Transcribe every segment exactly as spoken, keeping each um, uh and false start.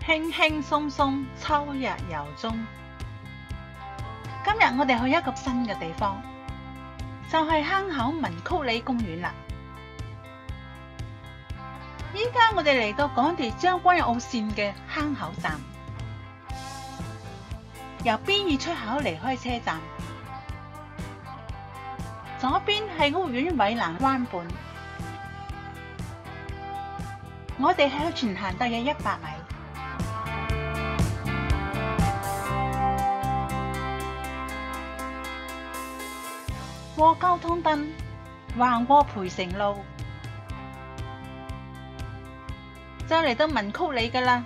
輕輕鬆鬆，秋日遊蹤。今日我哋去一個新嘅地方，就係坑口文曲里公園啦。依家我哋嚟到港鐵將軍澳綫嘅坑口站，由邊二出口離開車站，左邊係屋苑偉蘭灣畔，我哋向前行大約一百米。過交通燈，橫過培盛路，就嚟到文曲里㗎喇。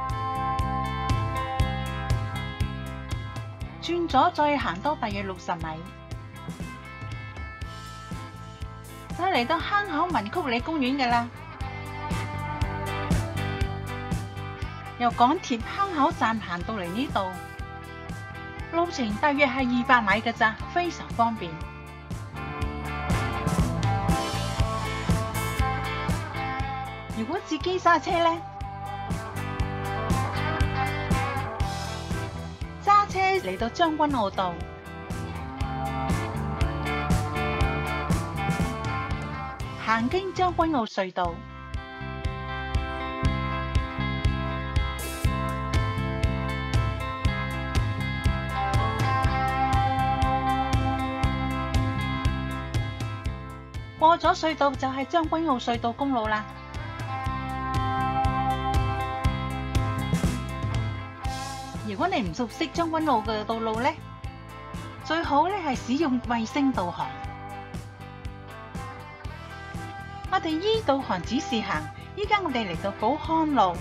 轉左再行多大約六十米，就嚟到坑口文曲里公園㗎喇。由港鐵坑口站行到嚟呢度，路程大約係二百米㗎咋，非常方便。如果自己揸車呢，揸車嚟到將軍澳道，行經將軍澳隧道，過咗隧道就係將軍澳隧道公路啦。如果你唔熟悉將軍澳嘅道路呢，最好咧係使用衛星導航。我哋依導航指示行，依家我哋嚟到寶康路，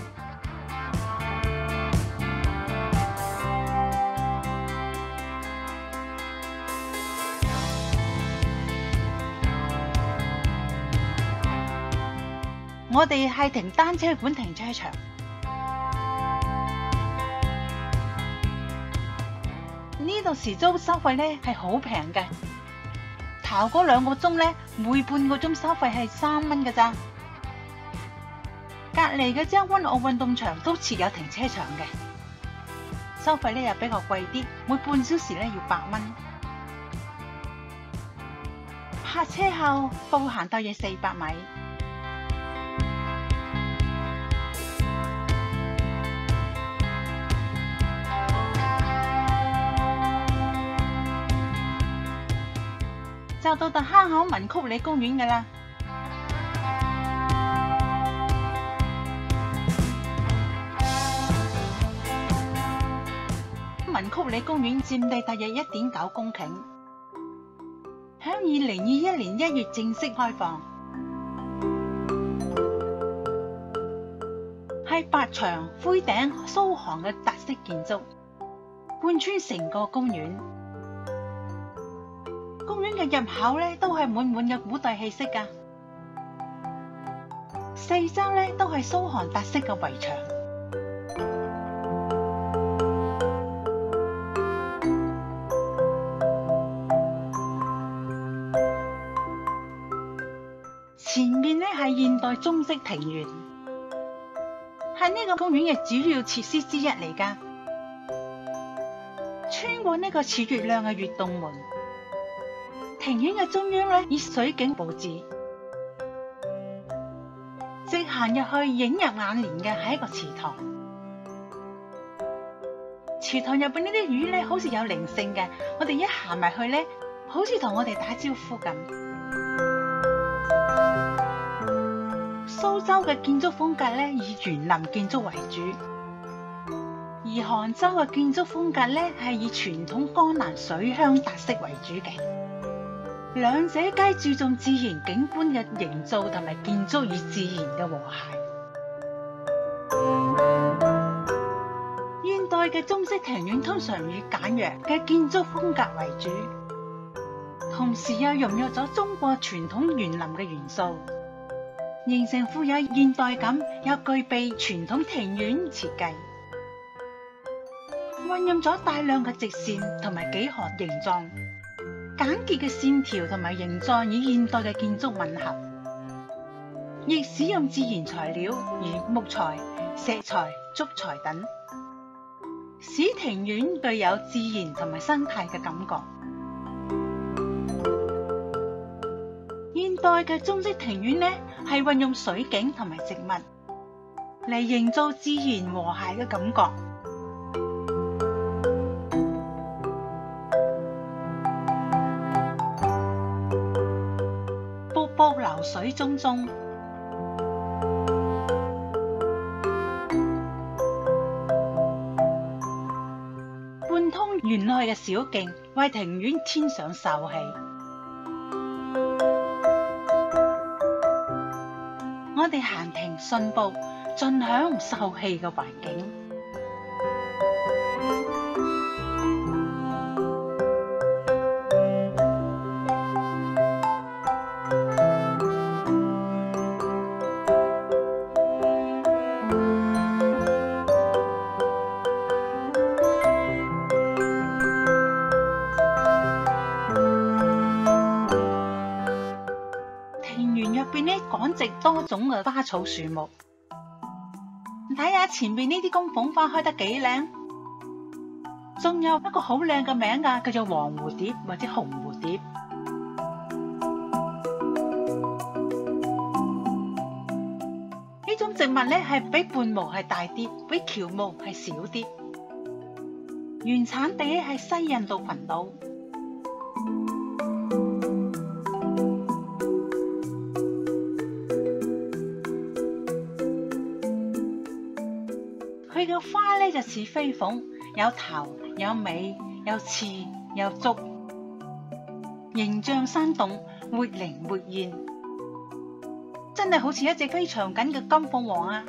我哋係停單車館停車場。呢度時租收費咧係好平嘅，頭嗰兩個鐘咧，每半個鐘收費係三蚊㗎咋。隔籬嘅將軍澳運動場都設有停車場嘅，收費咧又比較貴啲，每半小時咧要八蚊。泊車後步行大約四百米。就到達坑口文曲里公園㗎喇。文曲里公園佔地大約一點九公頃，響二零二一年一月正式開放，係白牆灰頂蘇杭嘅特色建築，貫穿成個公園。公園嘅入口咧都係滿滿嘅古代氣息噶，四周咧都係蘇杭特色嘅圍牆。前面咧係現代中式庭園，係呢個公園嘅主要設施之一嚟噶。穿過呢個似月亮嘅月洞門。庭院嘅中央咧以水景佈置，直行入去映入眼簾嘅係一個池塘。池塘入邊呢啲魚咧好似有靈性嘅，我哋一行埋去咧，好似同我哋打招呼咁。蘇州嘅建築風格咧以園林建築為主，而杭州嘅建築風格咧係以傳統江南水鄉特色為主嘅。兩者皆注重自然景觀嘅營造同埋建築與自然嘅和諧。現代嘅中式庭院通常以簡約嘅建築風格為主，同時又融入咗中國傳統園林嘅元素，形成富有現代感又具備傳統庭院設計，運用咗大量嘅直線同埋幾何形狀。簡潔嘅線條同埋形狀與現代嘅建築吻合，亦使用自然材料如木材、石材、 竹材等，使庭院具有自然同埋生態嘅感覺。現代嘅中式庭院呢，係運用水景同埋植物嚟營造自然和諧嘅感覺。瀑布流水淙淙，貫通園內嘅小徑，為庭院添上秀氣。我哋閒庭信步，盡享秀氣嘅環境。入邊呢，趕植多種嘅花草樹木，睇下前面呢啲宮鳳花開得幾靚，仲有一個好靚嘅名噶，叫做黃蝴蝶或者紅蝴蝶。呢種植物呢，係比半毛係大啲，比喬毛係少啲。原產地係西印度群島。佢嘅花咧就似飛鳳，有頭有尾有刺有足，形象生動，活靈活現，真係好似一隻飛翔緊嘅金鳳凰啊！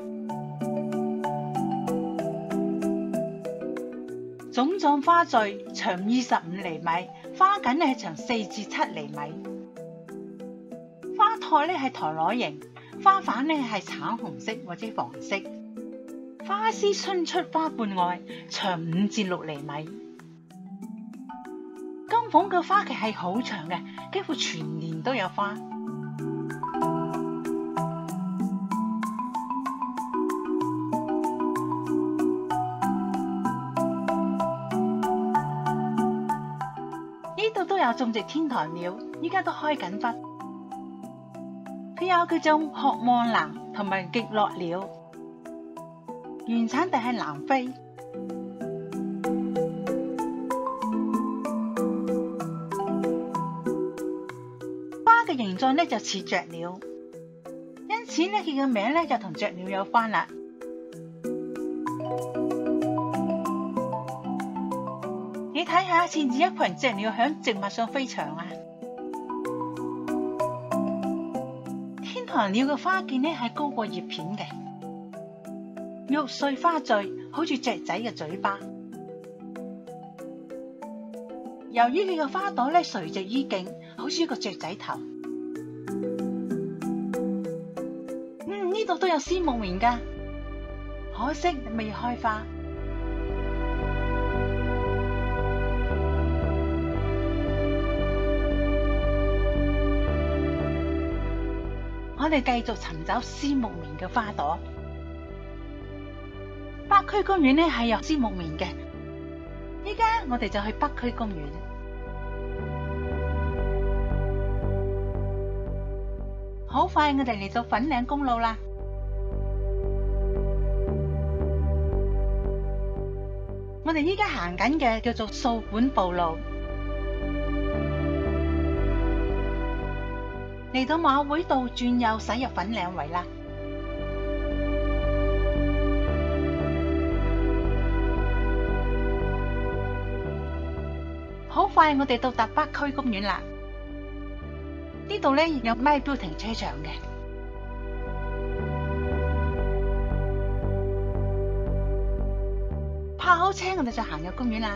種狀花序長二十五厘米，花梗咧係長四至七厘米，花托咧係陀螺形，花瓣咧係橙紅色或者黃色。花絲伸出花瓣外，長五至六厘米。金鳳嘅花期係好長嘅，幾乎全年都有花。呢度都有種植天堂鳥，依家都開緊花。佢有叫做渴望蘭同埋極樂鳥。原產地係南非，花嘅形狀咧就似雀鳥，因此咧佢嘅名咧就同雀鳥有關啦。你睇下，似唔似一群雀鳥響植物上飛翔啊？天堂鳥嘅花劍咧係高過葉片嘅。玉碎花序好似雀仔嘅嘴巴，由於佢嘅花朵咧垂直於莖，好似一個雀仔頭。嗯，呢度都有絲木棉噶，可惜未開花。我哋繼續尋找絲木棉嘅花朵。北區公園咧係有絲木棉嘅，依家我哋就去北區公園。好快我哋嚟到粉嶺公路啦，我哋依家行緊嘅叫做掃管步路，嚟到馬會道轉右駛入粉嶺圍啦。好快，我哋到達北區公園啦！呢度咧有咪標停車場嘅，泊好車，我哋就行入公園啦。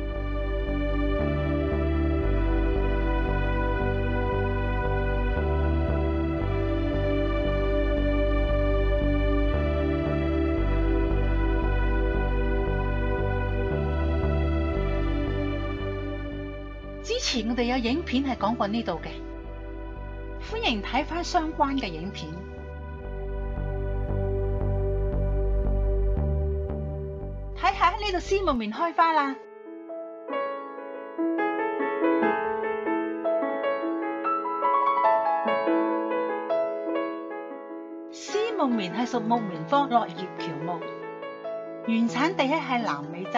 之前我哋有影片係講過呢度嘅，歡迎睇返相關嘅影片。 呢度絲木棉開花啦！絲木棉係屬木棉科落葉喬木，原產地咧係南美洲。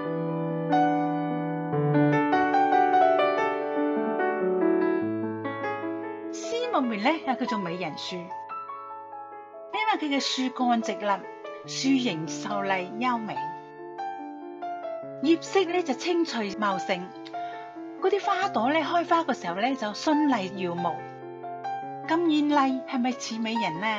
絲木棉咧又叫做美人樹，因為佢嘅樹幹直立，樹形秀麗優美，葉色咧就青翠茂盛，嗰啲花朵咧開花嘅時候咧就絢麗耀目，咁艷麗係咪似美人呢？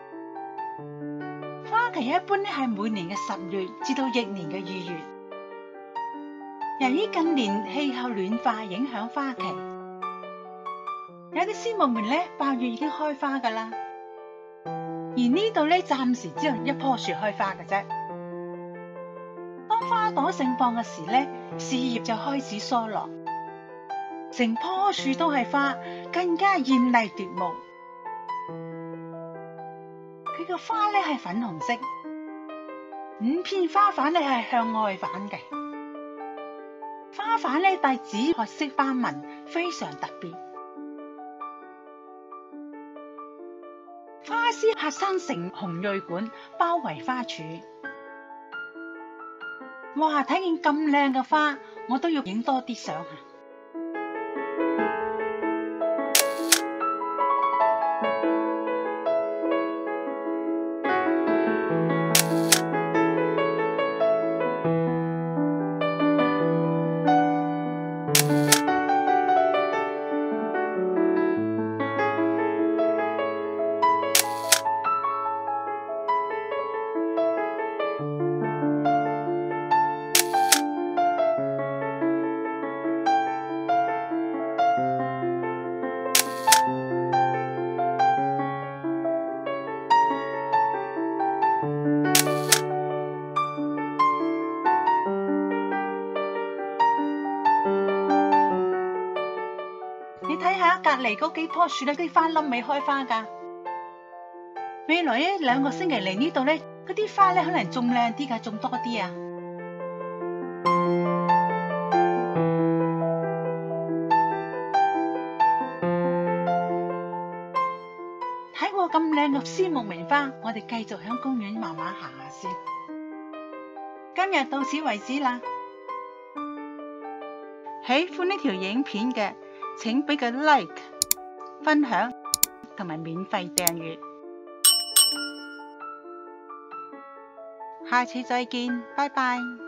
花期一般咧係每年嘅十月至到翌年嘅二月。由於近年氣候暖化影響花期，有啲絲木棉咧八月已經開花噶啦。而呢度咧暫時只有一棵樹開花嘅啫。當花朵盛放嘅時咧，樹葉就開始疏落，成棵樹都係花，更加艷麗奪目。佢個花咧係粉紅色，五片花瓣咧係向外反嘅，花瓣咧帶紫褐色斑紋，非常特別。花絲核生成紅蕊管，包圍花柱。哇！睇見咁靚嘅花，我都要影多啲相啊！你睇下隔籬嗰幾棵樹咧，啲花冧尾開花噶。未來一兩個星期嚟呢度咧，嗰啲花咧可能仲靚啲噶，仲多啲啊！睇過咁靚嘅絲木棉花，我哋繼續喺公園慢慢行下先。今日到此為止啦。喜歡呢條影片嘅，請俾個 like、分享同埋免費訂閱。下次再見，拜拜。